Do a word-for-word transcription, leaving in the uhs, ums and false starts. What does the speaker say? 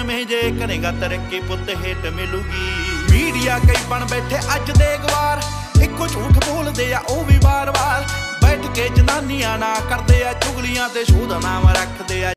नवें जे करेगा तरक्की पुत हेट मिलूगी। मीडिया कई बन बैठे अज दे गवार, इको झूठ बोलदे आ ओ भी बार बार, बैठ के जनानियां ना करदे आ चुगलियां ते शोध नाम रखदे आ।